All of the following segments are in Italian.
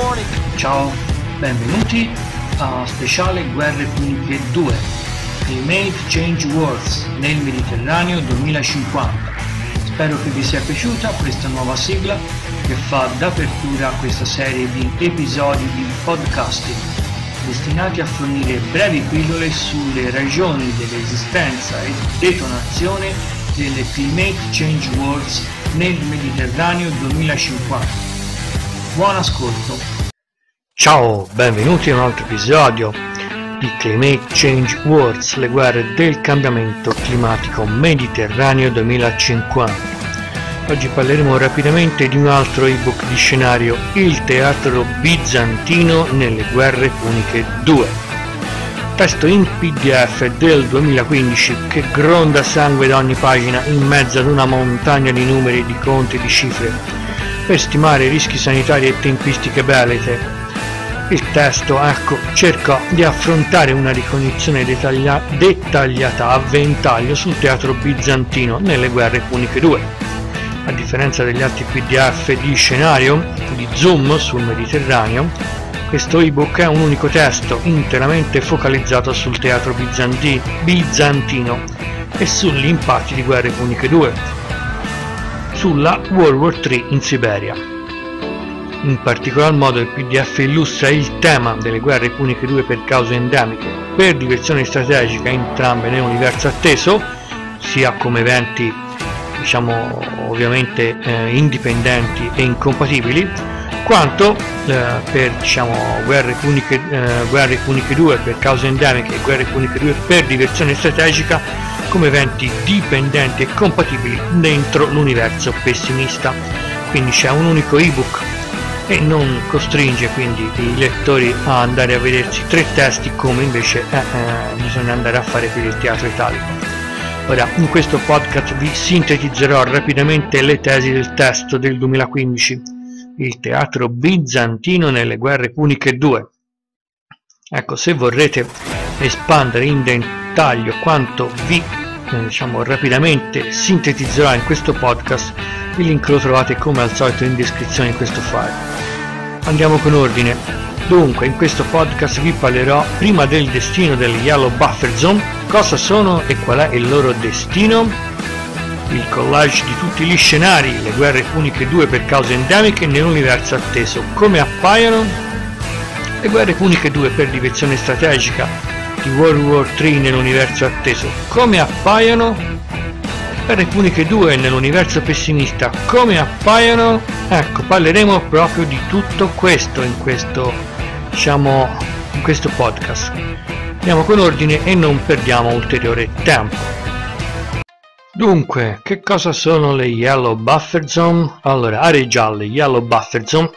Ciao, benvenuti a speciale Guerre Puniche 2, Climate Change Wars nel Mediterraneo 2050. Spero che vi sia piaciuta questa nuova sigla che fa d'apertura a questa serie di episodi di podcasting destinati a fornire brevi pillole sulle ragioni dell'esistenza e detonazione delle Climate Change Wars nel Mediterraneo 2050. Buon ascolto! Ciao, benvenuti a un altro episodio di Climate Change Wars, le guerre del cambiamento climatico Mediterraneo 2050. Oggi parleremo rapidamente di un altro ebook di scenario, Il teatro bizantino nelle guerre puniche 2. Testo in PDF del 2015 che gronda sangue da ogni pagina in mezzo ad una montagna di numeri, di conti e di cifre per stimare rischi sanitari e tempistiche belliche. Il testo, cerca di affrontare una ricognizione dettagliata a ventaglio sul teatro bizantino nelle guerre puniche 2. A differenza degli altri PDF di scenario di Zoom sul Mediterraneo, questo ebook è un unico testo interamente focalizzato sul teatro bizantino e sugli impatti di guerre puniche 2, sulla World War III in Siberia. In particolar modo il PDF illustra il tema delle guerre puniche 2 per cause endemiche, per direzione strategica, entrambe nell'universo atteso, sia come eventi ovviamente indipendenti e incompatibili, quanto per guerre puniche 2 per cause endemiche e guerre puniche 2 per direzione strategica come eventi dipendenti e compatibili dentro l'universo pessimista. Quindi c'è un unico ebook e non costringe quindi i lettori a andare a vedersi tre testi come invece bisogna andare a fare per il teatro italico. Ora, in questo podcast vi sintetizzerò rapidamente le tesi del testo del 2015, Il teatro bizantino nelle guerre puniche 2. Se vorrete espandere in dettaglio quanto vi rapidamente sintetizzerò in questo podcast, il link lo trovate come al solito in descrizione di questo file. Andiamo con ordine. Dunque, in questo podcast vi parlerò prima del destino delle Yellow Buffer Zone, cosa sono e qual è il loro destino, il collage di tutti gli scenari, le guerre puniche 2 per cause endemiche nell'universo atteso, come appaiono, le guerre puniche 2 per direzione strategica di World War III nell'universo atteso, come appaiono, guerre puniche 2 nell'universo pessimista, come appaiono. Parleremo proprio di tutto questo in questo podcast. Andiamo con ordine e non perdiamo ulteriore tempo. Dunque, che cosa sono le Yellow Buffer Zone? Allora, aree gialle, Yellow Buffer Zone,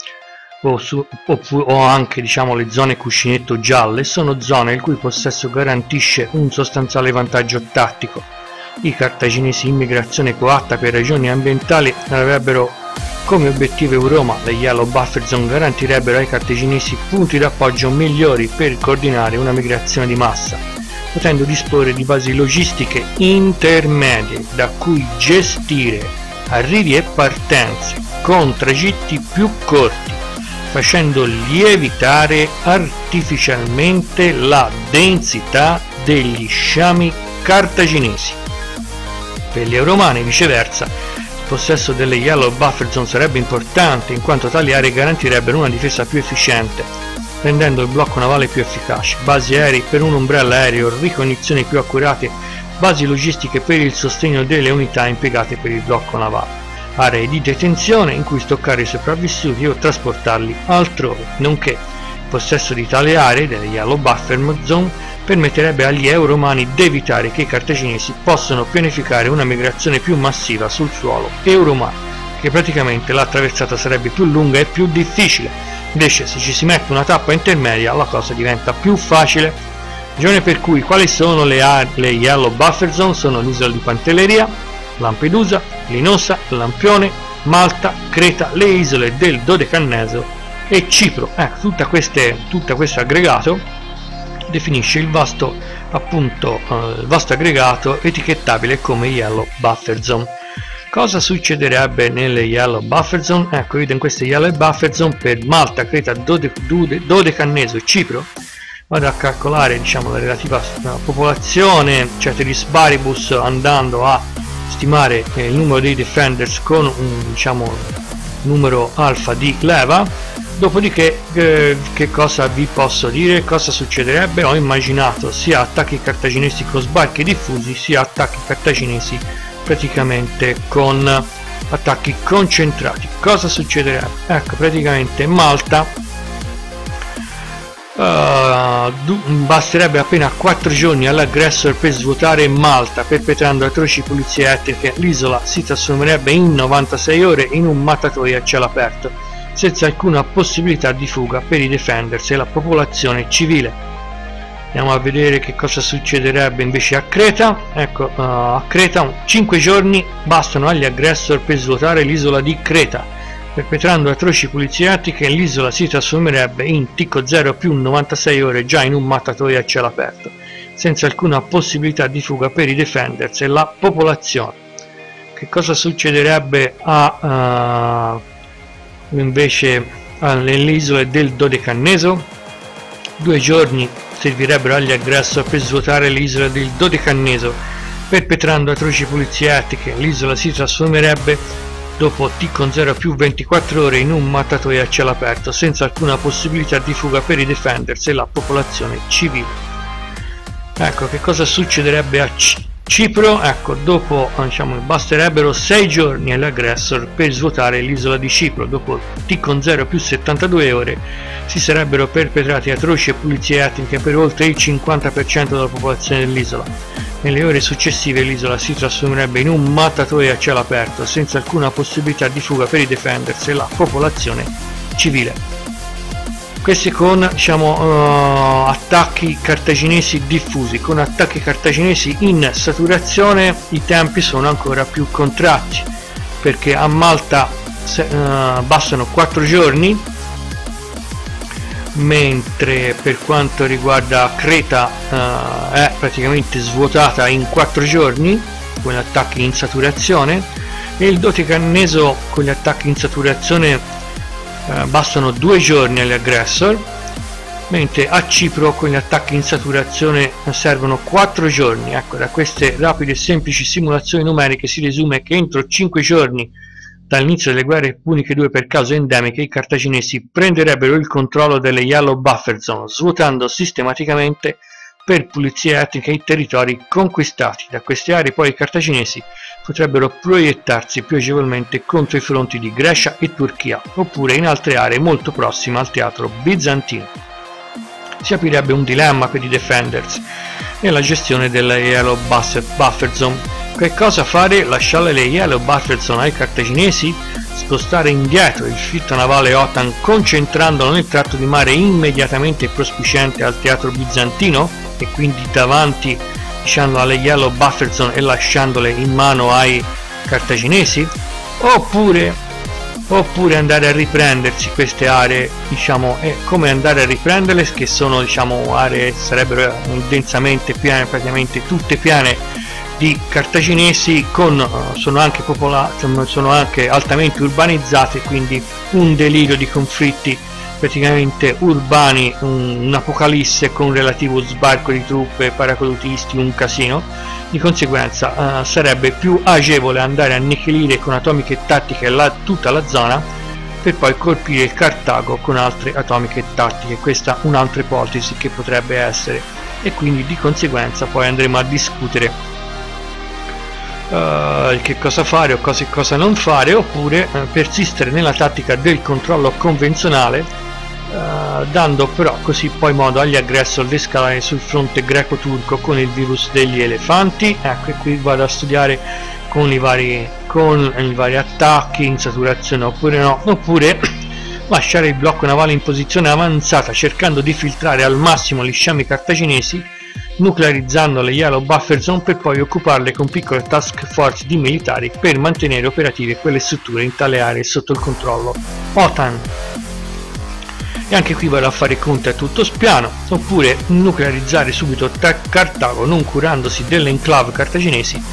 o anche le zone cuscinetto gialle, sono zone il cui possesso garantisce un sostanziale vantaggio tattico. I cartaginesi in migrazione coatta per ragioni ambientali avrebbero come obiettivo Euroma. Le Yellow Buffer Zone garantirebbero ai cartaginesi punti d'appoggio migliori per coordinare una migrazione di massa, potendo disporre di basi logistiche intermedie da cui gestire arrivi e partenze con tragitti più corti, facendo lievitare artificialmente la densità degli sciami cartaginesi. Per gli euromani, viceversa, il possesso delle Yellow Buffer Zone sarebbe importante in quanto tali aree garantirebbero una difesa più efficiente, rendendo il blocco navale più efficace, basi aerei per un ombrello aereo, ricognizioni più accurate, basi logistiche per il sostegno delle unità impiegate per il blocco navale, aree di detenzione in cui stoccare i sopravvissuti o trasportarli altrove, nonché il possesso di tali aree, delle Yellow Buffer Zone, permetterebbe agli euromani di evitare che i cartaginesi possano pianificare una migrazione più massiva sul suolo euromano, che praticamente la traversata sarebbe più lunga e più difficile. Invece, se ci si mette una tappa intermedia, la cosa diventa più facile. Ragione per cui quali sono le Yellow Buffer Zone? Sono l'isola di Pantelleria, Lampedusa, Linosa, Lampione, Malta, Creta, le isole del Dodecanneso e Cipro. Tutto questo aggregato definisce il vasto aggregato etichettabile come Yellow Buffer Zone. Cosa succederebbe nelle Yellow Buffer Zone? Ecco, in queste Yellow Buffer Zone per Malta, Creta, Dodecanneso e Cipro vado a calcolare, diciamo, la relativa popolazione ceteris paribus, andando a stimare il numero dei defenders con un, diciamo, numero alfa di leva. Dopodiché che cosa vi posso dire? Cosa succederebbe? Ho immaginato sia attacchi cartaginesi con sbarchi diffusi, sia attacchi cartaginesi praticamente con attacchi concentrati. Cosa succederebbe? Ecco, praticamente Malta basterebbe appena 4 giorni all'aggressor per svuotare Malta, perpetrando atroci pulizie etniche. L'isola si trasformerebbe in 96 ore in un mattatoio a cielo aperto, senza alcuna possibilità di fuga per i defenders e la popolazione civile. Andiamo a vedere che cosa succederebbe invece a Creta. Ecco, a Creta 5 giorni bastano agli aggressor per svuotare l'isola di Creta. Perpetrando atroci pulizie etniche, l'isola si trasformerebbe in Ticco 0 più 96 ore già in un mattatoio a cielo aperto, senza alcuna possibilità di fuga per i defenders e la popolazione. Che cosa succederebbe invece nelle isole del Dodecanneso? 2 giorni servirebbero agli aggressor per svuotare l'isola del Dodecanneso. Perpetrando atroci pulizie etniche, l'isola si trasformerebbe dopo T con 0 più 24 ore in un mattatoio a cielo aperto, senza alcuna possibilità di fuga per i defenders e la popolazione civile. Ecco, che cosa succederebbe a Cipro? Ecco, dopo, diciamo, basterebbero 6 giorni all'aggressor per svuotare l'isola di Cipro. Dopo T con 0 più 72 ore si sarebbero perpetrati atroci e pulizie etniche per oltre il 50% della popolazione dell'isola. Nelle ore successive l'isola si trasformerebbe in un mattatoio a cielo aperto, senza alcuna possibilità di fuga per i defenders e la popolazione civile. Questi con, diciamo, attacchi cartaginesi diffusi. Con attacchi cartaginesi in saturazione i tempi sono ancora più contratti, perché a Malta bastano 4 giorni, mentre per quanto riguarda Creta è praticamente svuotata in 4 giorni con gli attacchi in saturazione, e il Dodecanneso con gli attacchi in saturazione bastano 2 giorni agli aggressor, mentre a Cipro con gli attacchi in saturazione servono 4 giorni. Ecco, da queste rapide e semplici simulazioni numeriche si risume che entro 5 giorni dall'inizio delle guerre puniche 2 per cause endemiche, i cartaginesi prenderebbero il controllo delle Yellow Buffer Zone, svuotando sistematicamente per pulizie etniche i territori conquistati. Da queste aree poi i cartaginesi potrebbero proiettarsi più agevolmente contro i fronti di Grecia e Turchia, oppure in altre aree molto prossime al teatro bizantino. Si aprirebbe un dilemma per i defenders nella gestione delle Yellow Buffer Zone. Che cosa fare? Lasciare le Yellow Buffer Zone ai cartaginesi? Spostare indietro il fitto navale OTAN concentrandolo nel tratto di mare immediatamente prospiciente al teatro bizantino e quindi davanti, diciamo, alle Yellow Buffer Zone e lasciandole in mano ai cartaginesi? Oppure andare a riprendersi queste aree, diciamo, e come andare a riprenderle, che sono, diciamo, aree sarebbero densamente piane, praticamente tutte piane di cartaginesi, sono anche popolate, sono anche altamente urbanizzate, quindi un delirio di conflitti praticamente urbani, un'apocalisse con un relativo sbarco di truppe, paracadutisti, un casino. Di conseguenza sarebbe più agevole andare a annichilire con atomiche tattiche tutta la zona, per poi colpire il Cartago con altre atomiche tattiche. Questa è un'altra ipotesi che potrebbe essere, e quindi di conseguenza poi andremo a discutere che cosa fare o cosa non fare, oppure persistere nella tattica del controllo convenzionale, dando però così poi modo agli aggressor di scalare sul fronte greco-turco con il virus degli elefanti. Ecco, e qui vado a studiare con i vari attacchi in saturazione oppure no, oppure lasciare il blocco navale in posizione avanzata cercando di filtrare al massimo gli sciami cartaginesi, nuclearizzando le Yellow Buffer Zone per poi occuparle con piccole task force di militari per mantenere operative quelle strutture in tale aree sotto il controllo OTAN. E anche qui vado a fare conto a tutto spiano, oppure nuclearizzare subito Cartago non curandosi delle enclave cartaginesi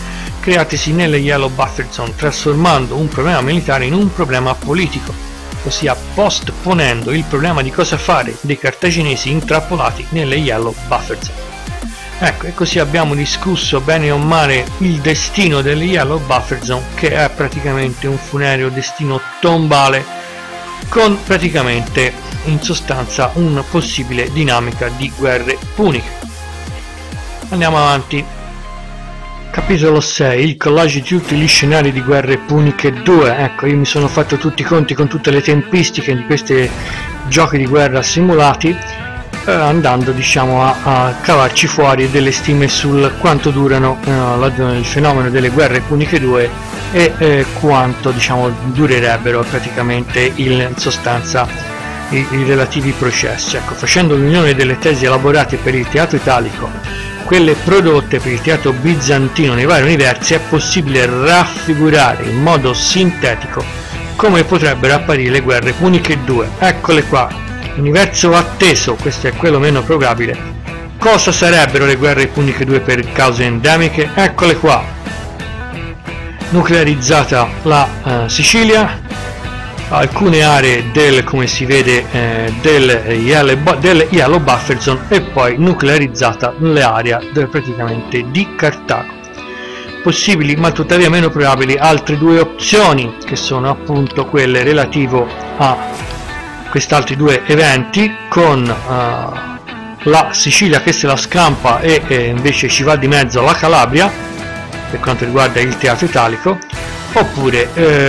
creatisi nelle Yellow Buffer Zone, trasformando un problema militare in un problema politico, ossia postponendo il problema di cosa fare dei cartaginesi intrappolati nelle Yellow Buffer Zone. Ecco, e così abbiamo discusso bene o male il destino delle Yellow Buffer Zone, che è praticamente un funereo destino tombale, con praticamente in sostanza una possibile dinamica di guerre puniche. Andiamo avanti. Capitolo 6, il collage di tutti gli scenari di guerre puniche 2. Ecco, io mi sono fatto tutti i conti con tutte le tempistiche di questi giochi di guerra simulati, andando diciamo a cavarci fuori delle stime sul quanto durano il fenomeno delle guerre puniche 2 e quanto diciamo durerebbero praticamente in sostanza i relativi processi. Ecco, facendo l'unione delle tesi elaborate per il teatro italico, quelle prodotte per il teatro bizantino nei vari universi, è possibile raffigurare in modo sintetico come potrebbero apparire le guerre puniche 2. Eccole qua. Universo atteso, questo è quello meno probabile. Cosa sarebbero le guerre puniche 2 per cause endemiche? Eccole qua. Nuclearizzata la Sicilia, alcune aree del, come si vede, del Yellow Buffer Zone, e poi nuclearizzata l'area praticamente di Cartago. Possibili ma tuttavia meno probabili altre due opzioni, che sono appunto quelle relative a quest'altri due eventi, con la Sicilia che se la scampa e invece ci va di mezzo la Calabria per quanto riguarda il teatro italico, oppure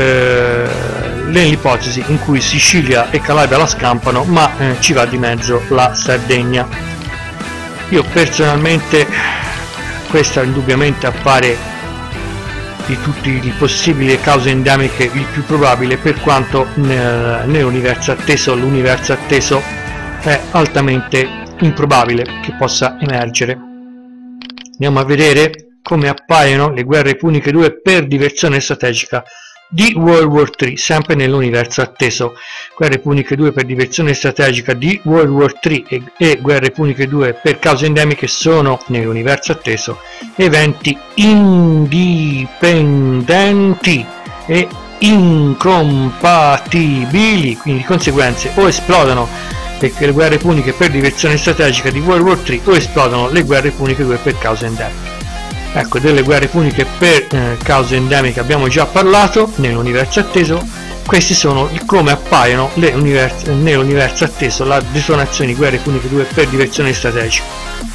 nell'ipotesi in cui Sicilia e Calabria la scampano ma ci va di mezzo la Sardegna. Io personalmente, questa indubbiamente appare di tutte le possibili cause endemiche il più probabile, per quanto nell'universo atteso l'universo atteso è altamente improbabile che possa emergere. Andiamo a vedere come appaiono le guerre puniche 2 per diversione strategica di World War III, sempre nell'universo atteso. Guerre puniche 2 per diversione strategica di World War III e guerre puniche 2 per cause endemiche sono nell'universo atteso eventi indipendenti e incompatibili, quindi di conseguenze o esplodono le guerre puniche per diversione strategica di World War III o esplodono le guerre puniche 2 per cause endemiche. Ecco, delle guerre puniche per cause endemiche abbiamo già parlato nell'universo atteso. Questi sono come appaiono nell'universo atteso la detonazione di guerre puniche 2 per diversione strategica.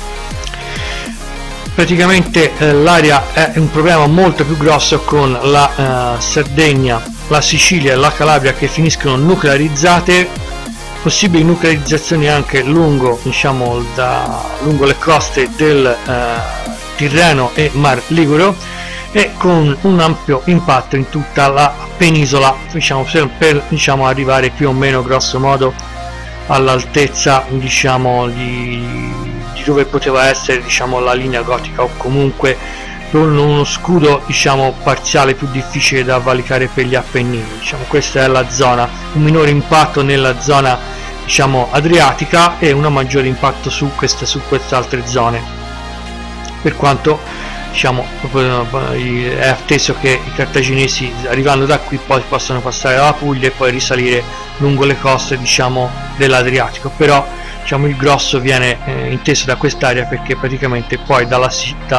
Praticamente l'area è un problema molto più grosso, con la Sardegna, la Sicilia e la Calabria che finiscono nuclearizzate, possibili nuclearizzazioni anche lungo, diciamo, lungo le coste del Tirreno e Mar Ligure, e con un ampio impatto in tutta la penisola, diciamo, per arrivare più o meno grosso modo all'altezza, diciamo, di dove poteva essere, diciamo, la linea gotica, o comunque con uno scudo, diciamo, parziale più difficile da valicare per gli Appennini. Diciamo, questa è la zona, un minore impatto nella zona, diciamo, adriatica e un maggiore impatto su queste altre zone, per quanto, diciamo, è atteso che i cartaginesi arrivando da qui poi possano passare alla Puglia e poi risalire lungo le coste, diciamo, dell'Adriatico. Però, diciamo, il grosso viene inteso da quest'area, perché praticamente poi dalla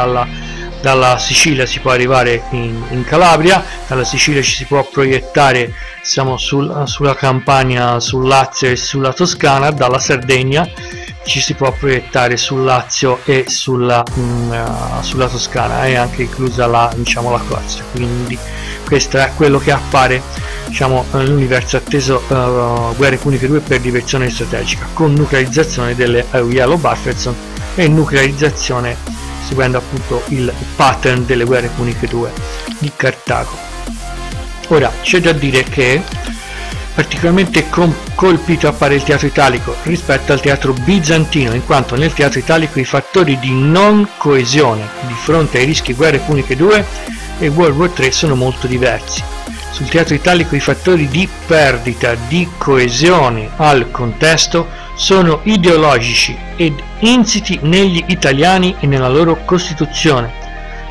Sicilia si può arrivare in Calabria, dalla Sicilia ci si può proiettare, diciamo, sulla Campania, sul Lazio e sulla Toscana, dalla Sardegna ci si può proiettare sul Lazio e sulla Toscana, e anche inclusa la Corsia. Quindi questo è quello che appare, diciamo, nell'universo atteso guerre puniche 2 per diversione strategica, con nuclearizzazione delle Yellow Buffer Zone e nuclearizzazione seguendo appunto il pattern delle guerre puniche 2 di Cartago. Ora c'è da dire che particolarmente colpito appare il teatro italico rispetto al teatro bizantino, in quanto nel teatro italico i fattori di non coesione di fronte ai rischi guerre puniche 2 e World War III sono molto diversi. Sul teatro italico i fattori di perdita di coesione al contesto sono ideologici ed insiti negli italiani e nella loro Costituzione.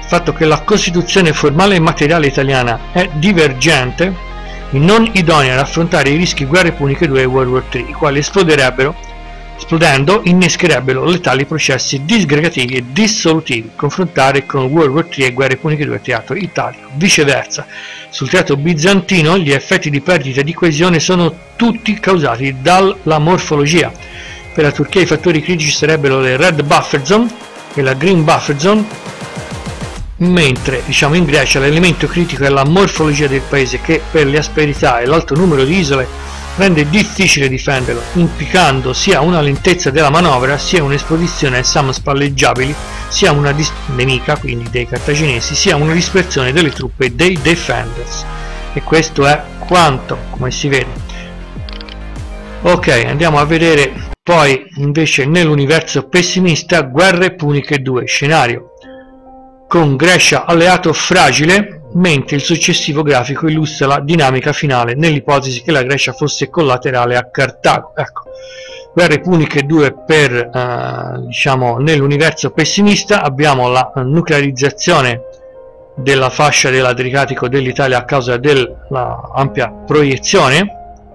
fatto che la Costituzione formale e materiale italiana è divergente e non idonea ad affrontare i rischi guerre puniche 2 e World War III, i quali esplodendo innescherebbero letali processi disgregativi e dissolutivi. Confrontare con World War III e guerre puniche 2 teatro italico. Viceversa, sul teatro bizantino gli effetti di perdita di coesione sono tutti causati dalla morfologia. Per la Turchia i fattori critici sarebbero le red buffer zone e la green buffer zone, mentre in Grecia l'elemento critico è la morfologia del paese, che per le asperità e l'alto numero di isole rende difficile difenderlo, implicando sia una lentezza della manovra, sia un'esposizione ai SAM spalleggiabili, sia una nemica, quindi dei cartaginesi, sia una dispersione delle truppe dei defenders. E questo è quanto, come si vede. Ok, andiamo a vedere poi invece nell'universo pessimista guerre puniche 2, scenario con Grecia alleato fragile, mentre il successivo grafico illustra la dinamica finale nell'ipotesi che la Grecia fosse collaterale a Cartago. Ecco, guerre puniche 2 per nell'universo pessimista abbiamo la nuclearizzazione della fascia dell'Adriatico dell'Italia a causa dell'ampia proiezione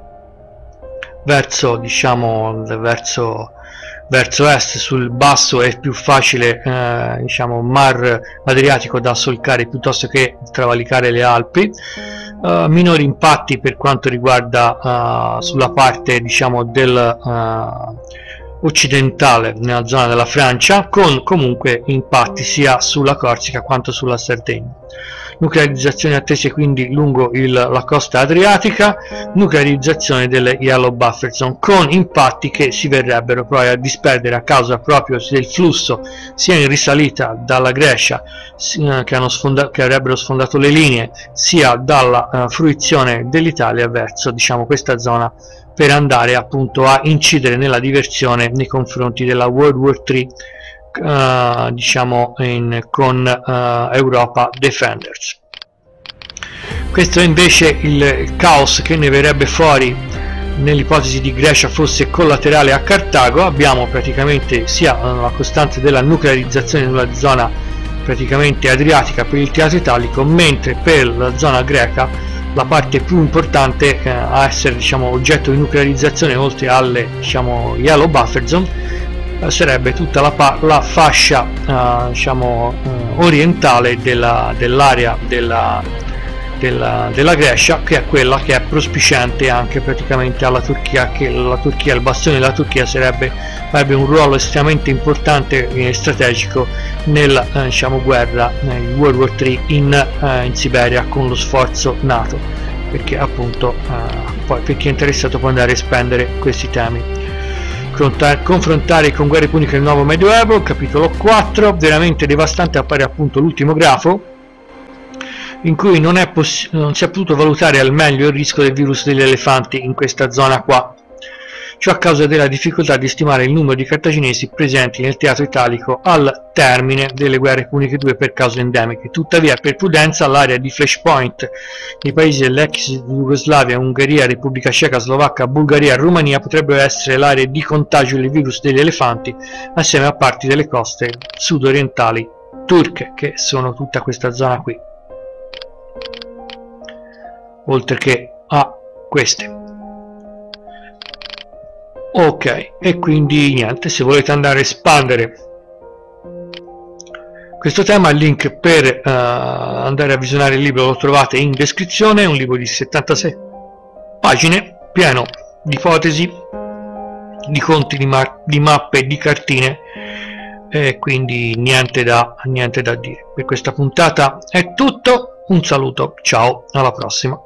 verso est. Sul basso è più facile mar Adriatico da solcare piuttosto che travalicare le Alpi. Minori impatti per quanto riguarda sulla parte occidentale, nella zona della Francia, con comunque impatti sia sulla Corsica quanto sulla Sardegna. Nuclearizzazioni attese quindi lungo la costa adriatica, nuclearizzazione delle Yellow Buffer Zone, con impatti che si verrebbero poi a disperdere a causa proprio del flusso sia in risalita dalla Grecia che avrebbero sfondato le linee, sia dalla fruizione dell'Italia verso questa zona, per andare appunto a incidere nella diversione nei confronti della World War III con Europa Defenders. Questo è invece il caos che ne verrebbe fuori nell'ipotesi di Grecia fosse collaterale a Cartago. Abbiamo praticamente sia la costante della nuclearizzazione nella zona praticamente adriatica per il teatro italico, mentre per la zona greca la parte più importante a essere oggetto di nuclearizzazione, oltre alle Yellow Buffer Zone, sarebbe tutta la fascia orientale dell'area della Grecia, che è quella che è prospiciente anche praticamente alla Turchia, che il bastione della Turchia avrebbe un ruolo estremamente importante e strategico nella guerra in World War III in Siberia con lo sforzo NATO, perché appunto poi per chi è interessato può andare a spendere questi temi. Confrontare con guerre puniche nel nuovo medioevo, capitolo 4. Veramente devastante appare appunto l'ultimo grafo, in cui non si è potuto valutare al meglio il rischio del virus degli elefanti in questa zona qua, ciò a causa della difficoltà di stimare il numero di cartaginesi presenti nel teatro italico al termine delle guerre puniche 2 per cause endemiche. Tuttavia, per prudenza, l'area di flashpoint nei paesi dell'ex Jugoslavia, Ungheria, Repubblica Ceca, Slovacchia, Bulgaria e Romania potrebbero essere l'area di contagio del virus degli elefanti, assieme a parti delle coste sud-orientali turche, che sono tutta questa zona qui, oltre che a queste. Ok, e quindi niente, se volete andare a espandere questo tema, il link per andare a visionare il libro lo trovate in descrizione. È un libro di 76 pagine, pieno di ipotesi, di conti, di mappe, di cartine, e quindi niente da dire. Per questa puntata è tutto, un saluto, ciao, alla prossima.